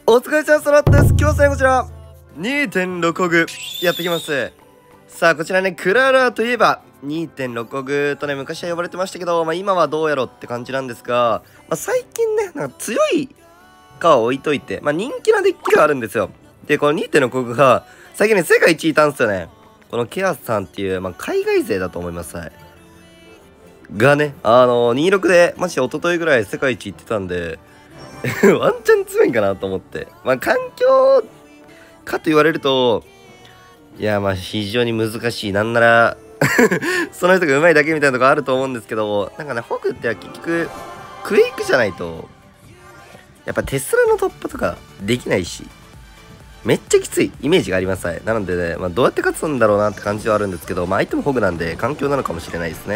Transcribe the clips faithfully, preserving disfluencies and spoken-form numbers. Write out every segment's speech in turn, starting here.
お疲れ様スロットです。今日は最後こちら にてんろく オグやってきます。さあこちらね、クララといえば にてんろく オグとね昔は呼ばれてましたけど、まあ、今はどうやろって感じなんですが、まあ、最近ねなんか強いかは置いといて、まあ、人気なデッキがあるんですよ。でこの にてんろく オグが最近ね世界一いたんですよね。このケアスさんっていう、まあ、海外勢だと思います。はい、がねあのにじゅうろくでマジで一昨日ぐらい世界一行ってたんでワンチャン強いんかなと思って、まあ環境かと言われると、いやまあ非常に難しい、なんならその人が上手いだけみたいなとこあると思うんですけど、なんかねホグっては結局クエイクじゃないとやっぱテスラの突破とかできないし、めっちゃきついイメージがあります。はい、なのでね、まあ、どうやって勝つんだろうなって感じはあるんですけど、まあ相手もホグなんで環境なのかもしれないですね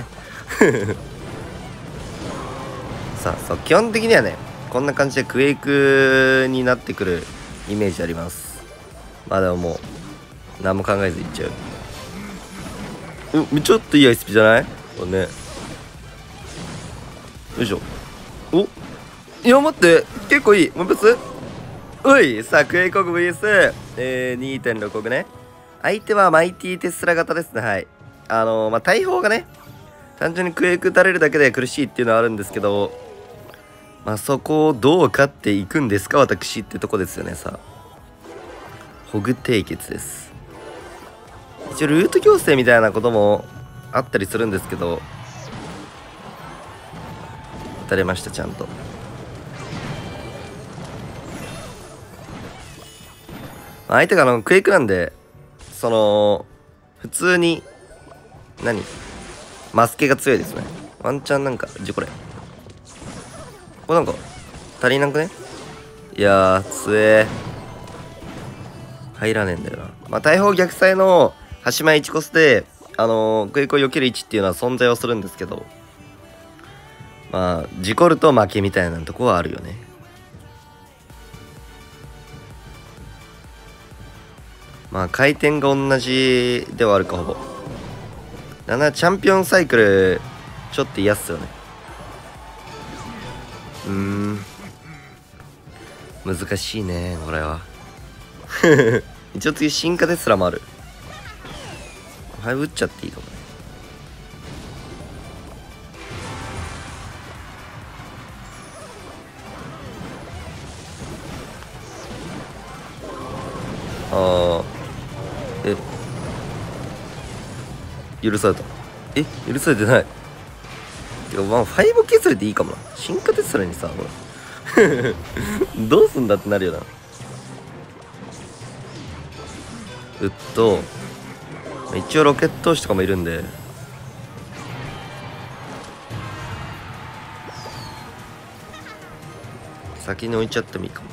さあそう基本的にはねこんな感じでクエイクになってくるイメージあります。まあでももう何も考えずいっちゃう。うん、ちょっといいアイスピじゃないこれね。よいしょ。おいや待って、結構いい。もう一発おい。さあクエイクオグ ブイエス、えー、にてんろく オグね。相手はマイティテスラ型ですね。はい、あのー、まあ大砲がね単純にクエイク打たれるだけで苦しいっていうのはあるんですけど、まあそこをどう勝っていくんですか私ってとこですよね。さあホグ締結です。一応ルート矯正みたいなこともあったりするんですけど、打たれましたちゃんと。相手があのクエイクなんで、その普通に何マスケが強いですね。ワンチャンなんかじゃこれこれなんか足りなくね。いやー強え、入らねえんだよな。まあ大砲逆サイの端前いちコスであのー、クエイクを避ける位置っていうのは存在はするんですけど、まあ事故ると負けみたいなとこはあるよね。まあ回転が同じではあるかほぼ。なんならチャンピオンサイクルちょっと嫌っすよね。うーん難しいねこれは一応次進化ですらもある。はい打っちゃっていいかもね。ああえ許された。え許されてない。てかまあファイブ削れていいかもな。進化テスラにさどうすんだってなるよな。うっと一応ロケット押しとかもいるんで、先に置いちゃってもいいかも。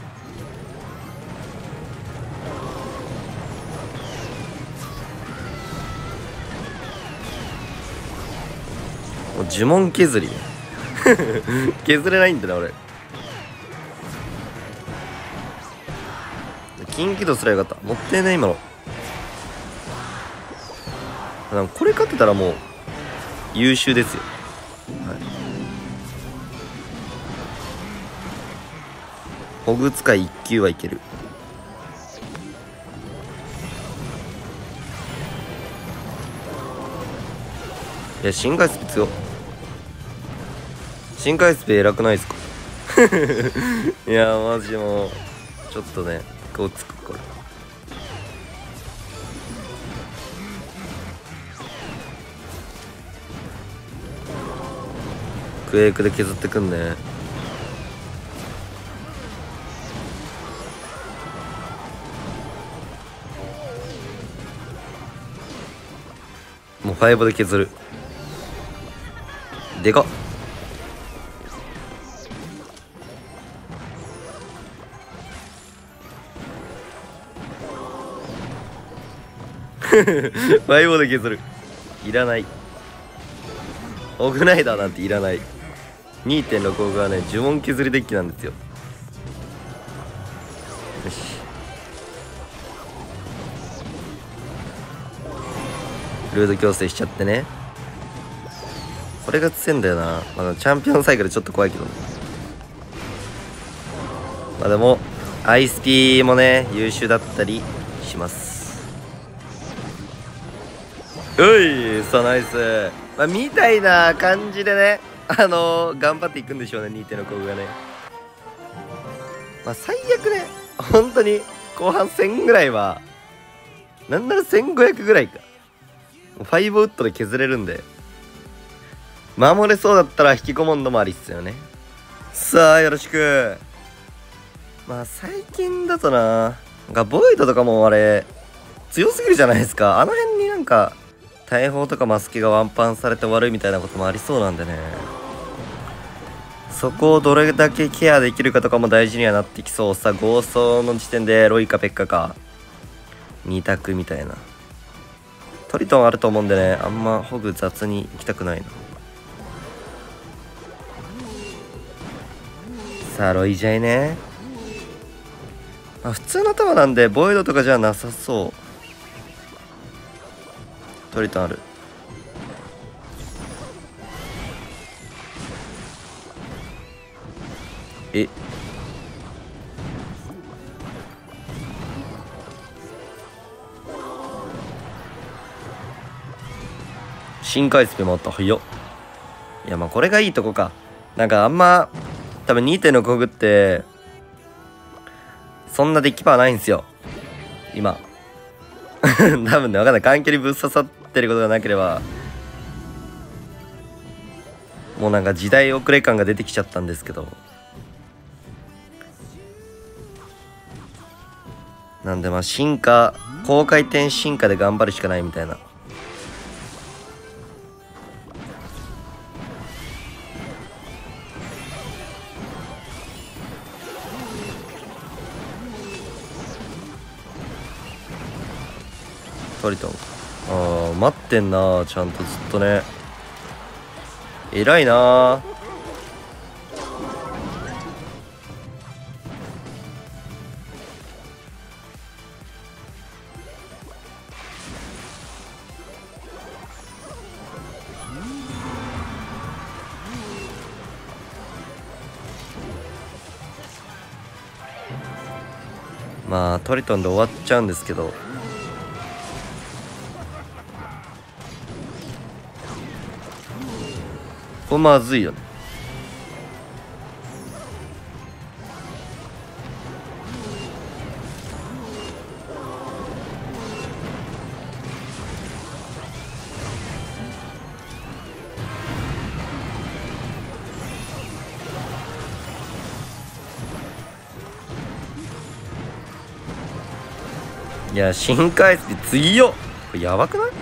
もう呪文削り削れないんだな俺。近畿度すらよかった。もっていない今の。これ勝ってたらもう優秀ですよ。はい、ホグ使いいっ級はいける。いや深海スピ強。深海スピ偉くないですかいやマジもうちょっとねこうつくこれ。クエイクで削ってくんね。もうファイブで削る。でかっファイブで削る。いらない。オグナイダーなんていらない。にてんろく オグはね呪文削りデッキなんですよ。よしルード矯正しちゃってね。これが強いんだよな。まだチャンピオンサイクルちょっと怖いけど、まあでもアイスピーもね優秀だったりします。うい、さあナイス、まあ、みたいな感じでね、あのー、頑張っていくんでしょうね、にてんろくおぐがね。まあ最悪ね、本当に後半せんぐらいは、なんならせんごひゃくぐらいか、ファイブウッドで削れるんで、守れそうだったら引き込むのもありっすよね。さあよろしく。まあ最近だとな、なんかボイドとかもあれ強すぎるじゃないですか。あの辺になんか大砲とかマスケがワンパンされて悪いみたいなこともありそうなんでね、そこをどれだけケアできるかとかも大事にはなってきそうさ。ゴーストの時点でロイかペッカかに択みたいな。トリトンあると思うんでね、あんまホグ雑に行きたくないな。さあロイジャイね、あ普通の弾なんでボイドとかじゃなさそう。トリトンある。え深海スピもあった。早っ。いやまあこれがいいとこか。なんかあんま多分 にてんろく ホグってそんなデッキパワーないんすよ今。多分ね、分かんない。眼距離ぶっ刺さってることがなければ、もうなんか時代遅れ感が出てきちゃったんですけど、なんでまあ進化、高回転進化で頑張るしかないみたいな。トリトン、ああ待ってんな、ちゃんとずっとね。偉いな。まあトリトンで終わっちゃうんですけど、これまずいよね。いや深海スピ強っ。これやばくない？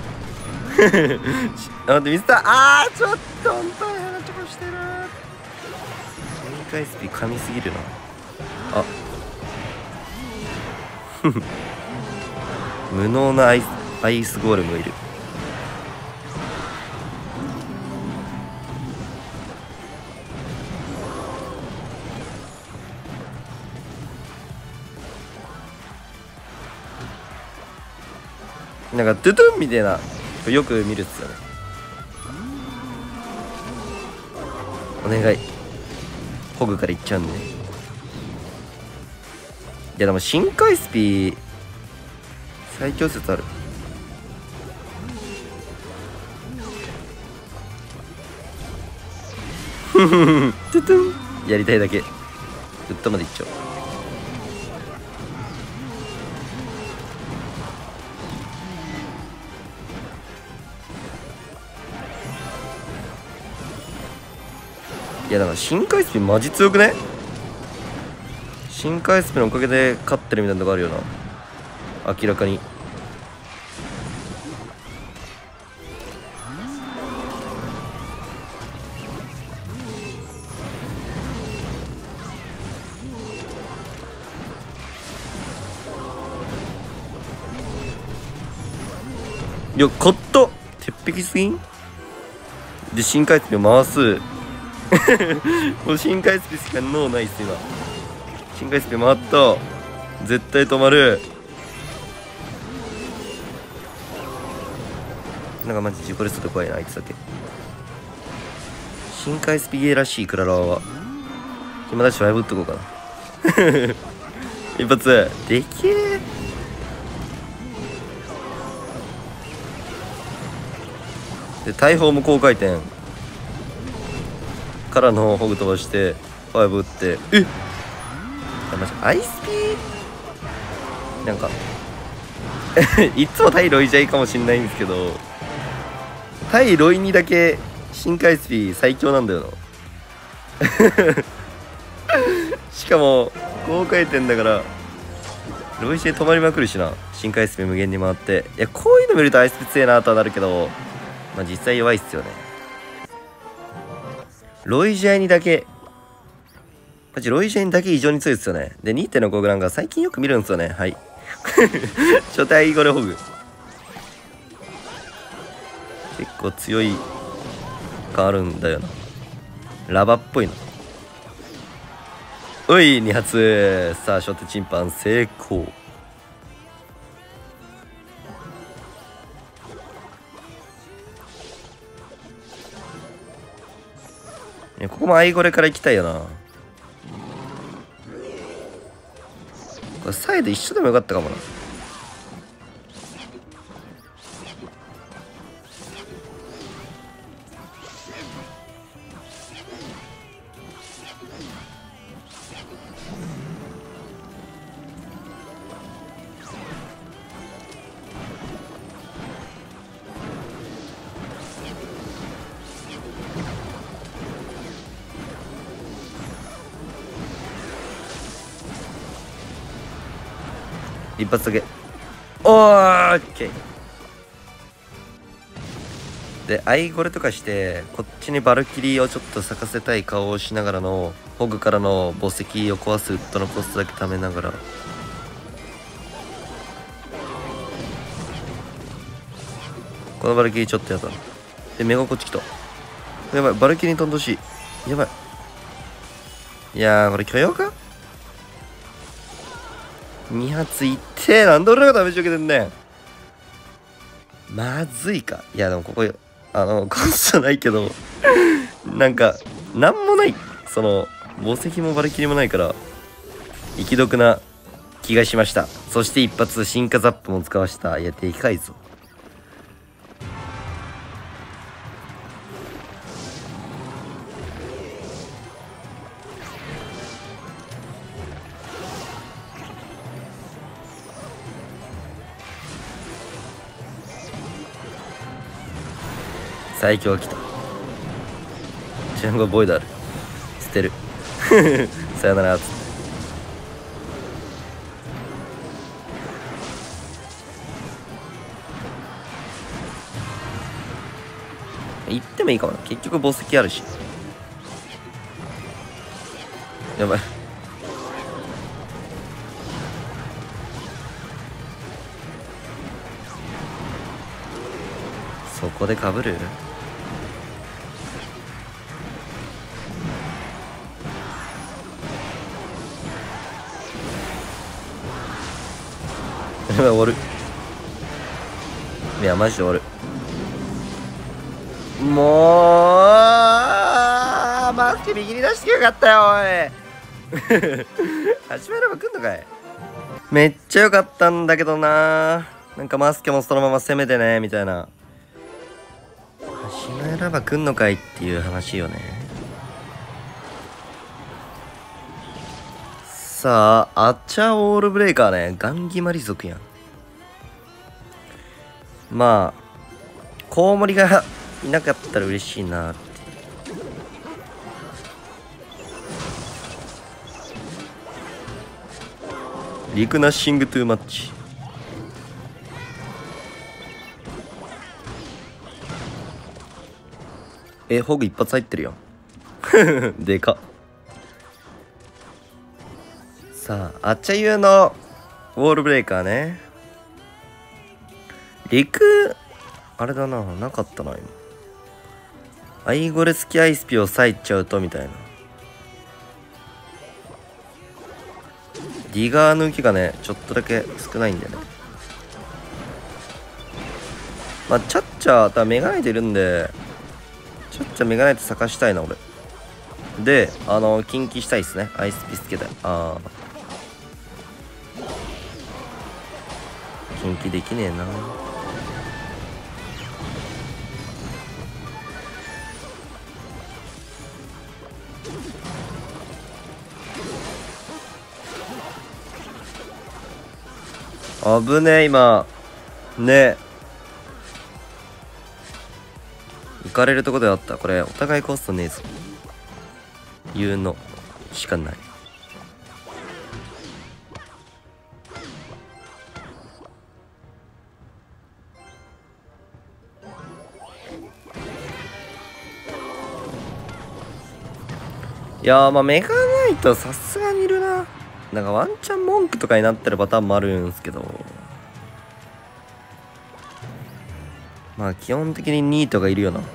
あ、待って、ミスター、あーちょっと本当に鼻チョコしてる。深海スピ噛みすぎるな。あ無能なアイスアイスゴーレムがいる。なんかドゥドゥンみたいなよく見るっすよね。お願い、ホグからいっちゃうんでね。いやでも深海スピ最強説ある。ふふふトゥトゥンやりたいだけウッドまでいっちゃおう。いやだから深海スピマジ強くね。深海スピのおかげで勝ってるみたいなとこあるよな、明らかに。いやカット鉄壁すぎんで深海スピを回す。もう深海スピしか脳ないっす今。深海スピ回った、絶対止まる。なんかマジ事故れそうで怖いなあいつだけ。深海スピゲーらしいクララは今だしファイブ打っとこうかな。 一発でけえ。で大砲も高回転からのホグ飛ばしてファイブ打って、えっマジアイスピーなんかいつも対ロイジャイかもしんないんですけど、対ロイにだけ深海スピー最強なんだよなしかも高回転だからロイジェ止まりまくるしな。深海スピ無限に回って、いやこういうの見るとアイスピ強えなとはなるけど、まあ実際弱いっすよね。ロイジェにだけマジロイジェにだけ異常に強いっすよね。で にてんろく なんか最近よく見るんですよね。はい初対ゴレホグ結構強い感あるんだよな。ラバっぽいの。おいに発。さあ初手チンパン成功。いやここもアイゴレから行きたいよな。これサイド一緒でもよかったかもな。一発だけ。おー、オッケー。でアイゴレとかしてこっちにバルキリーをちょっと咲かせたい顔をしながらのホグからの墓石を壊すウッドのコストだけ貯めながら、このバルキリーちょっとやだ。でメガこっち来た。やばいバルキリーに飛んでほしい。やばい。いやーこれ許容か。に発いってなんで俺らがダメージ受けてんねん。まずいか。いやでもここあのコストないけどなんかなんもない。その墓石もバルキリもないから息毒な気がしました。そして一発進化ザップも使わした。いやでかいぞ。最強が来た。ジャンゴボイドある。捨てるさよなら。行ってもいいかもな。結局墓石あるし。やばい。そこでかぶる。終わる。いやマジで終わる。もうマスク右に出してよかったよおい始めれば来んのかい。めっちゃ良かったんだけどな。なんかマスケもそのまま攻めてねみたいな。始めれば来んのかいっていう話よね。さあアッチャーオールブレイカーね。ガンギマリ族やん。まあコウモリがいなかったら嬉しいなって。リクナッシングトゥーマッチ。えホグ一発入ってるよでかっ。さあアッチャユーのウォールブレイカーね。陸あれだな、なかったな今。アイゴレスキアイスピを割いちゃうとみたいな。ディガー抜きがねちょっとだけ少ないんだよね。まあチャッチャー多分メガナイトいるんで、チャッチャメガナイト咲かしたいな俺で。あの近畿したいっすね。アイスピつけたい。ああ近畿できねえな。危ねえ今ね。行かれるとこであった。これお互いコストねえぞ。言うのしかない。いやー、まあメガナイトさすがにいるな。なんかワンチャン文句とかになってるパターンもあるんすけど、まあ基本的にニートがいるよな。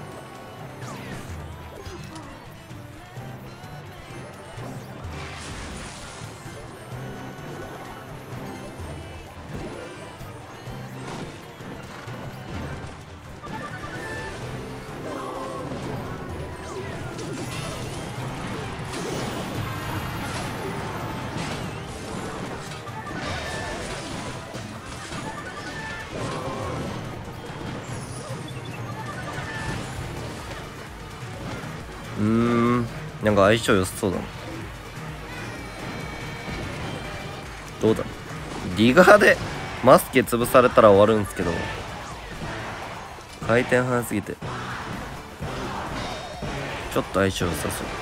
うーん、なんか相性良さそうだな。どうだ、リガーでマスケ潰されたら終わるんすけど、回転早すぎてちょっと相性良さそう。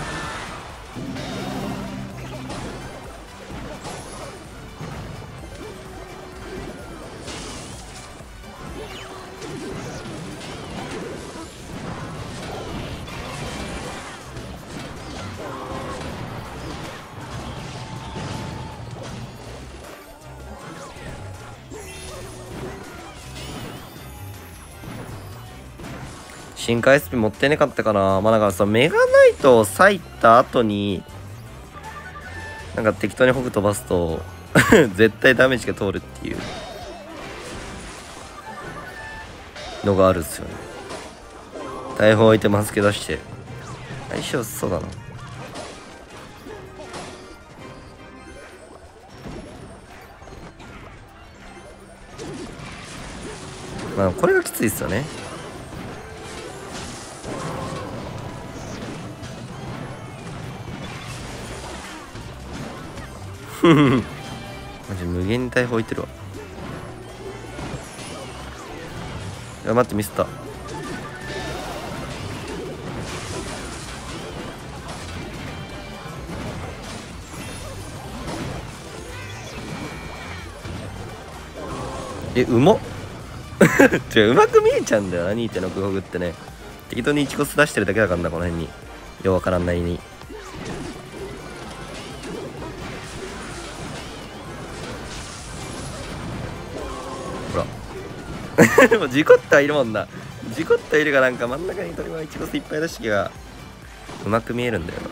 進化 エスピー 持ってねかったかな。まあだからさ、メガナイトを割いた後になんか適当にホグ飛ばすと絶対ダメージが通るっていうのがあるっすよね。大砲置いてマスケ出して相性そうだな。まあこれがきついっすよね。マジ無限に大砲置いてるわ。いや待ってミスった。えうまっ違う、うまく見えちゃうんだよな にてんろく ホグってね。適当にいちコス出してるだけだからな、この辺にようわからんないに。ほらもう事故ってはいるもんな。事故ってはいるがなんか真ん中に鳥はいちコスいっぱい出してきがうまく見えるんだよな。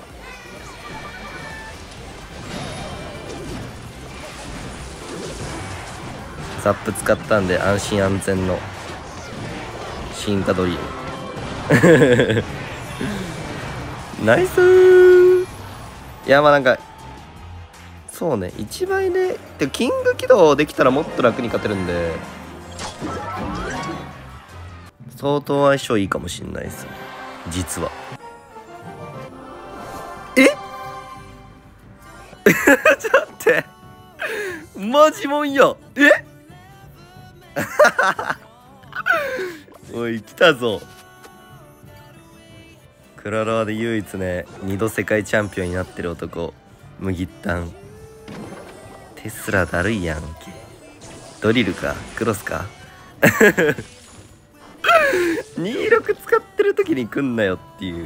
ザップ使ったんで安心安全の進化ドリルナイスー。いやまあなんかそうね、いちばいででキング起動できたらもっと楽に勝てるんで相当相性いいかもしんないですよ実は。えちょっと待ってマジもんや。えおい来たぞ。クラロワで唯一ねにど世界チャンピオンになってる男麦ったん。テスラだるいやんけ。ドリルかクロスかにじゅうろく使ってる時に来んなよっていう。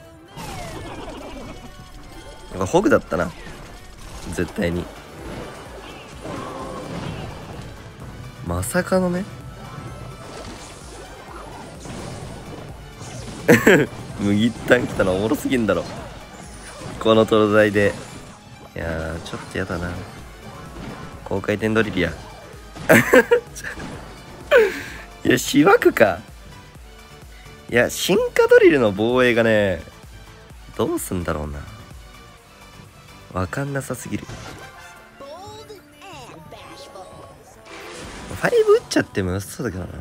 なんかホグだったな絶対に。まさかのね麦ったん来たのおもろすぎんだろこのトロザイで。いやーちょっとやだな。高回転ドリルやいやしわくか。いや進化ドリルの防衛がねどうすんだろうな。わかんなさすぎる。 ファイブ打っちゃっても良さそうだけどな。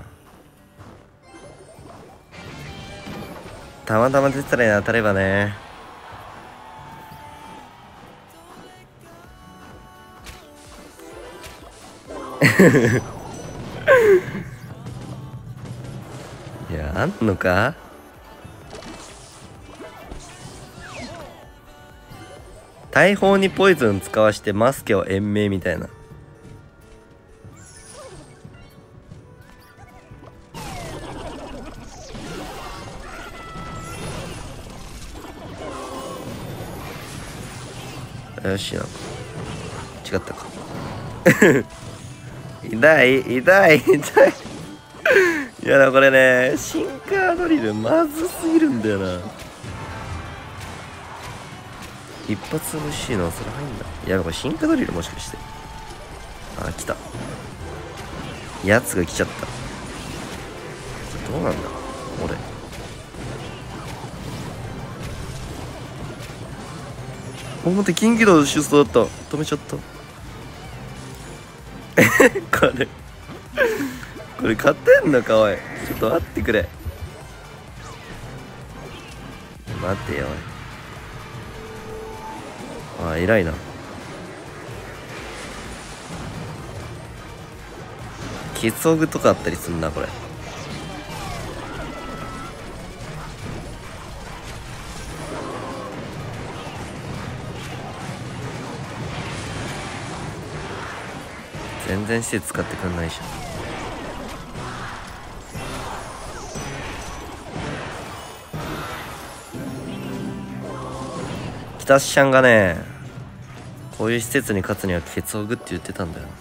たまたま出てたらに当たればね。いや、あんのか。大砲にポイズン使わしてマスケを延命みたいな。怪しいな。違ったか。痛い痛い痛い。いやだこれね、シンカードリルまずすぎるんだよな。一発欲しいのそれ入んだ。いやこれシンカードリルもしかして。あ、来た。やつが来ちゃった。どうなんだ俺。お、待って、近畿道出走だった。止めちゃった。これこれ勝てんのかおい。ちょっと待ってくれ。待ってよおい。あ、偉いな。ケツオグとかあったりすんなこれ。全然施設使ってくんないじゃん。北シャンがね、こういう施設に勝つにはケツオグって言ってたんだよ。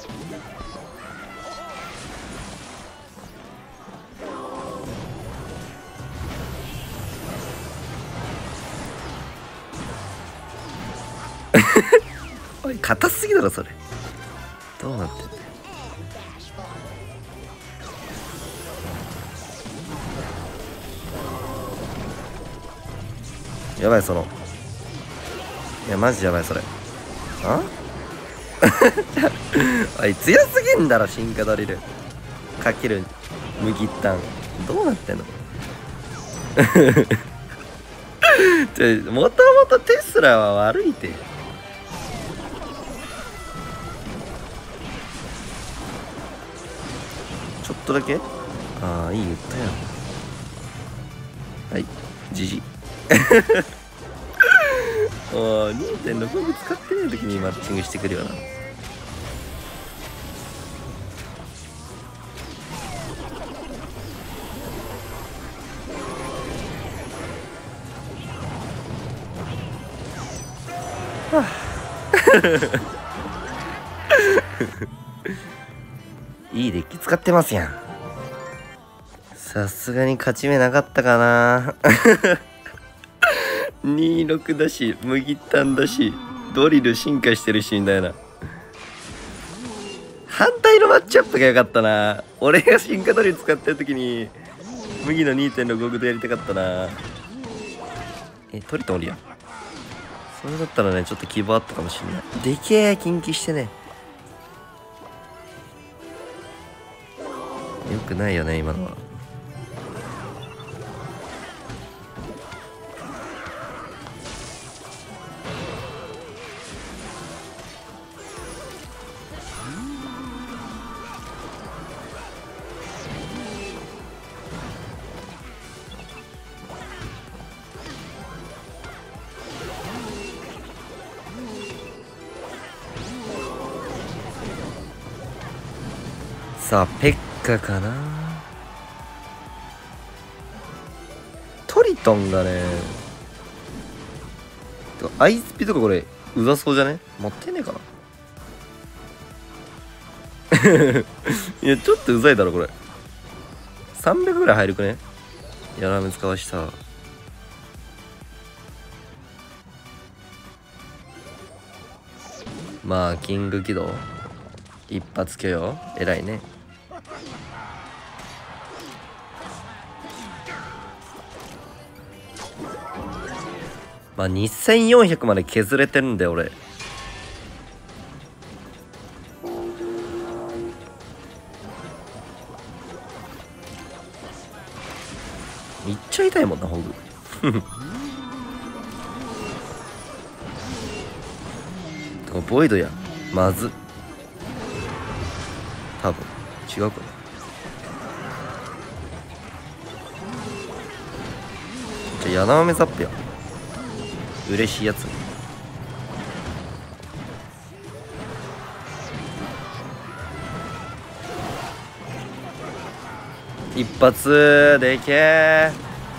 おい、硬すぎだろそれ。どうなってんだよ。やばいその。いやマジやばいそれ。あおい強すぎんだろ進化ドリルかける麦タン。どうなってんの。もともとテスラは悪いて。ちょっとだけ。ああいい言ったやん。はいじじおー にてんろく 使ってない時にマッチングしてくるよな。はあいいデッキ使ってますやん。さすがに勝ち目なかったかな。にじゅうろくだし麦タンだしドリル進化してるしみたいな。反対のマッチアップが良かったな。俺が進化ドリル使ってる時に麦の にてんろくご でやりたかったな。えトリトンおりや。それだったらねちょっと希望あったかもしれない。でけえ近畿してね。よくないよね今のは。さあペッカかな。トリトンがねアイスピとかこれうざそうじゃね。持ってねえかな。いやちょっとうざいだろこれ。さんびゃくぐらい入るくね。やらめ使わした。まあキング起動一発許容偉いね。まあにせんよんひゃくまで削れてるんで俺。 めっちゃ痛いもんなホグとかボイドやまず多分違うかな。じゃあヤナマメザップや嬉しいやつ。一発でけー。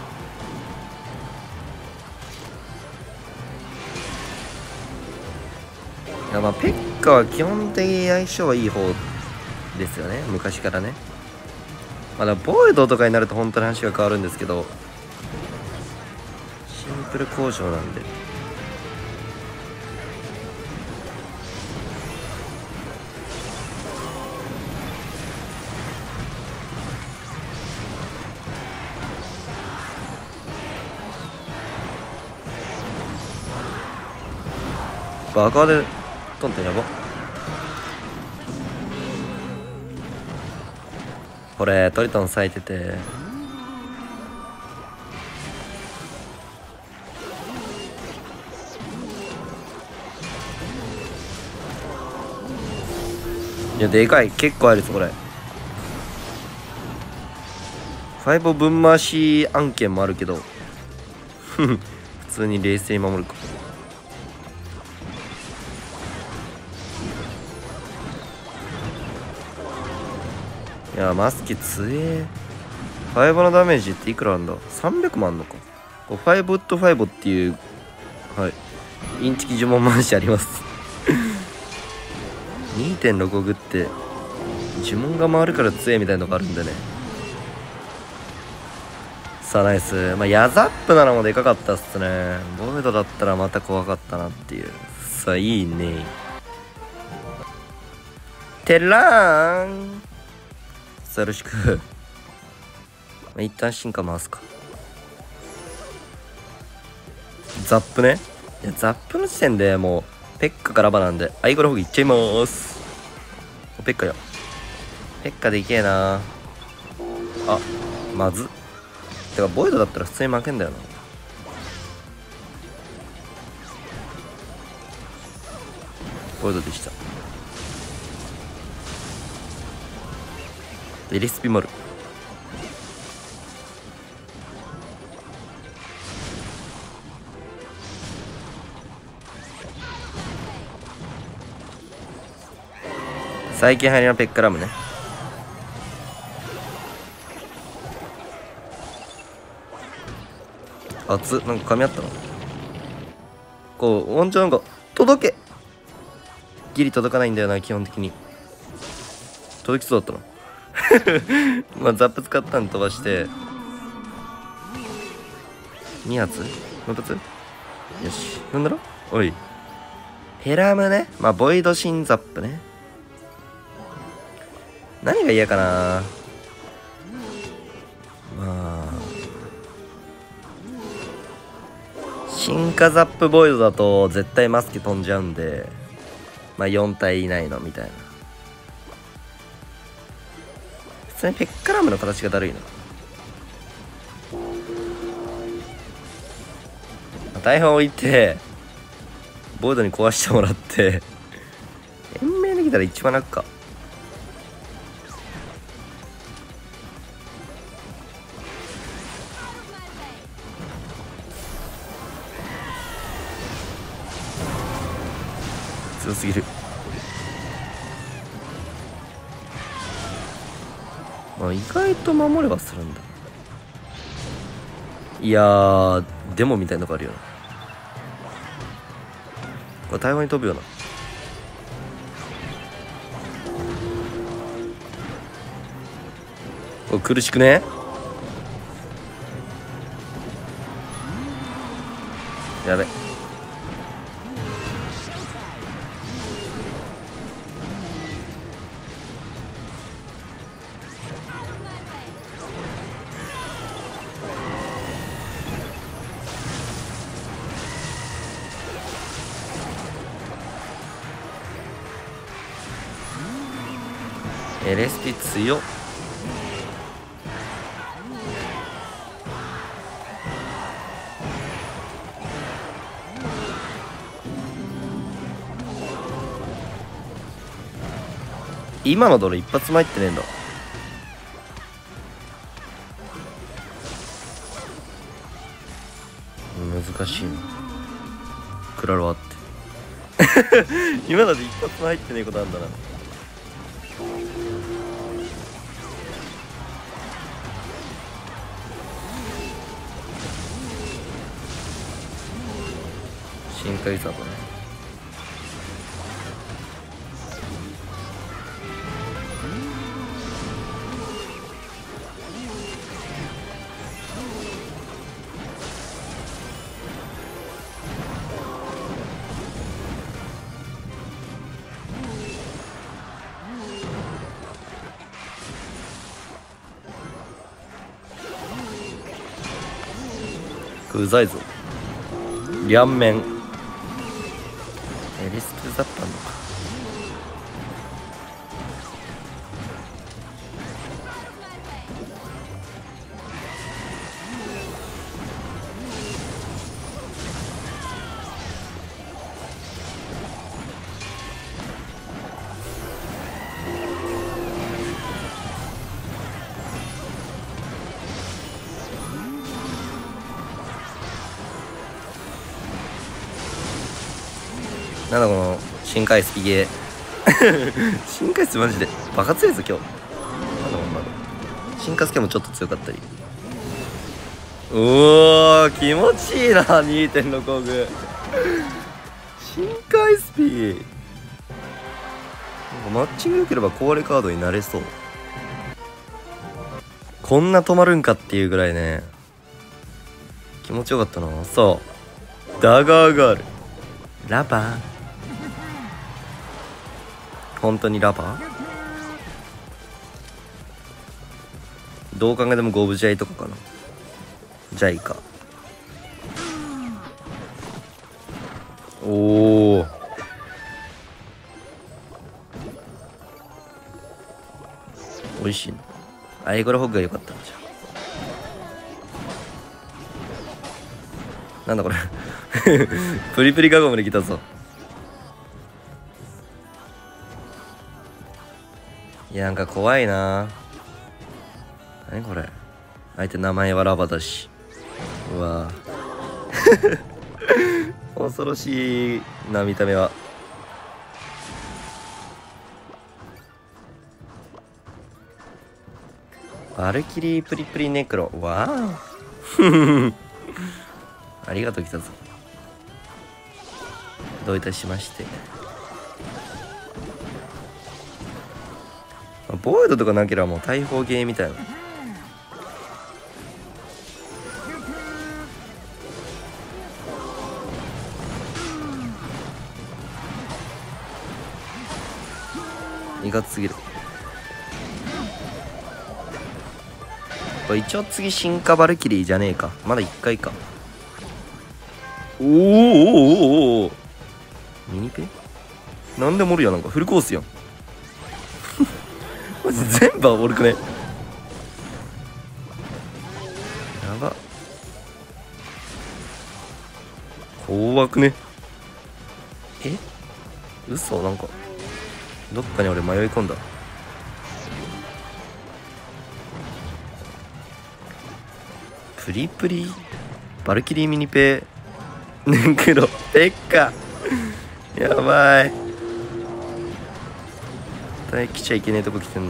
いやまあペッカは基本的に相性はいい方ですよね、昔からね。まだボイドとかになると本当に話が変わるんですけど、シンプル交渉なんで。バカでトントンやば。これトリトン咲いてていやでかい、結構あるですこれ。ファイブ分回し案件もあるけど普通に冷静に守るか。いやマスケ強え。ファイブのダメージっていくらあんだ。さんびゃくもあんのか。ファイブウッドファイブっていうはいインチキ呪文回しありますにてんろく 億って呪文が回るから強いみたいなのがあるんでね。さあナイス。まあヤザップならもでかかったっすね。ボイドだったらまた怖かったなっていう。さあいいね。てらーん。よろしくまあ一旦進化回すか。ザップね。いやザップの時点でもうペッカからバなんでアイゴルホグいっちゃいまーす。ペッカよ。ペッカでいけえな。あまずてかボイドだったら普通に負けんだよな。ボイドでした。エリスピモル最近流行りのペッカラムね。熱っ、なんか噛み合ったの。こうワンチャンなんか届けギリ届かないんだよな基本的に。届きそうだったのまあザップ使ったん飛ばしてに発もう一発よし。なんだろおいヘラムね。まあボイドシンザップね。何が嫌かな。まあ進化ザップボイドだと絶対マスケ飛んじゃうんで、まあよん体以内のみたいな。普通にペッカラムの形がだるいな。大砲置いてボイドに壊してもらって延命できたら一番楽か。強すぎる。まあ意外と守れはするんだ。いやーデモみたいなのがあるよな。これ台湾に飛ぶよな。これ苦しくね。やべ。エルエスピー 強っ。 今のドロ一発も入ってねえんだ。難しいなクラロワって今ので一発も入ってねえことあんだな。深海ザコね。うざいぞ。両面エリスプだったのか。なんだこの深海スピゲー深海スマジでバカ強いぞ今日。なんだこんなの。進化スケもちょっと強かったり。うおー気持ちいいな にてんろく オグ深海スピー。なんかマッチング良ければ壊れカードになれそう。こんな止まるんかっていうぐらいね気持ちよかったな。そうダガーガールラバー、本当にラバー。どう考えてもゴブジャイとかかな。ジャイか。おお美味しいの。アイゴラホッグが良かったんじゃん。なんだこれプリプリガゴムで来たぞ。いやなんか怖いな。何これ。相手名前はラバだし。うわ恐ろしいな見た目は。バルキリープリプリネクロ。わあありがとう来たぞ。どういたしまして。ボイドとかなければもう大砲ゲーみたいな。いかつすぎる。これ一応次進化バルキリーじゃねえか。まだいっかいか。おーおーおーおーミニペなんでもおるやん。なんかフルコースやんマジ全部おるくね。やば怖くね。え嘘。なんかどっかに俺迷い込んだ。プリプリバルキリーミニペネクロペッカやばい。絶対来ちゃいけねえとこ来てんな。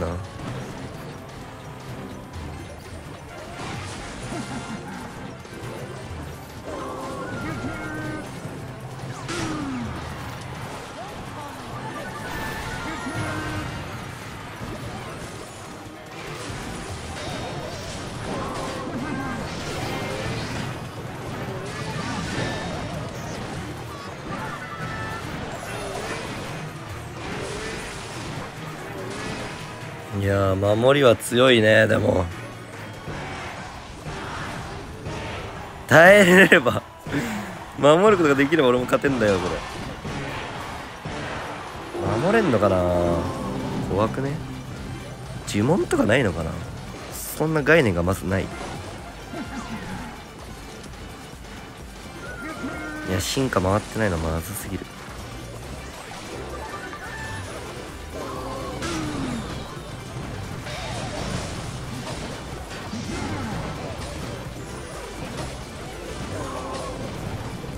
いやー守りは強いね。でも耐えれれば守ることができれば俺も勝てんだよこれ。守れんのかな。怖くね。呪文とかないのかな。そんな概念がまずない。いや進化回ってないのまずすぎる。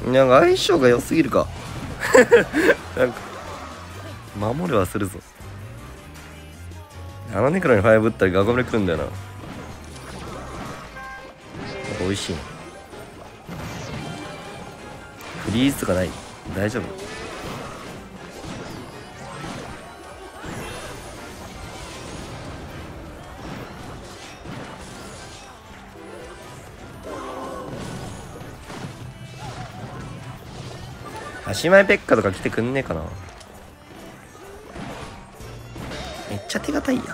なんか相性が良すぎるか。なんか守れはするぞ。あのネクラにファイブ打ったらガゴブレ来るんだよな。美味しいな。フリーズとかない？大丈夫？足前ペッカとか来てくんねえかな。めっちゃ手堅いやん。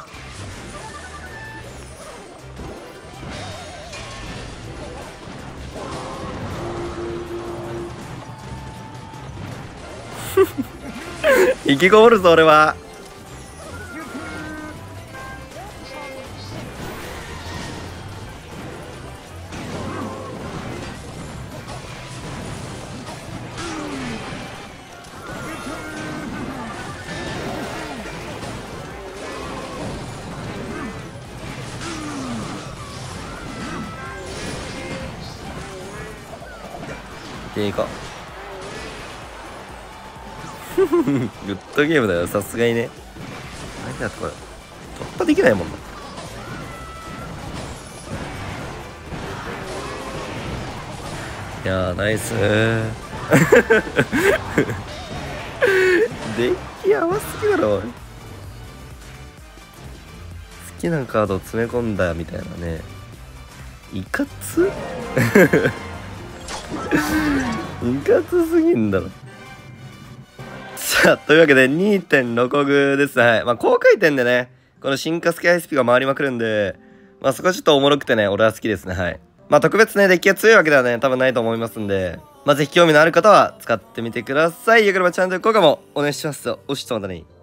生きこもるぞ俺は。いいか。グッドゲームだよ、さすがにね。何だってこれ突破できないもんな。いやーナイスー。デッキやばすぎだろ。好きなカードを詰め込んだみたいなね。いかついかつすぎんだろ。さあというわけで にてんろく 億です。はい、まあ高回転でねこの進化スケ アイエスピー が回りまくるんで、まあそこはちょっとおもろくてね俺は好きですね。はい、まあ特別ねデッキが強いわけではね多分ないと思いますんで、まあぜひ興味のある方は使ってみてください。よければチャンネル登録もお願いします。おしとまたね。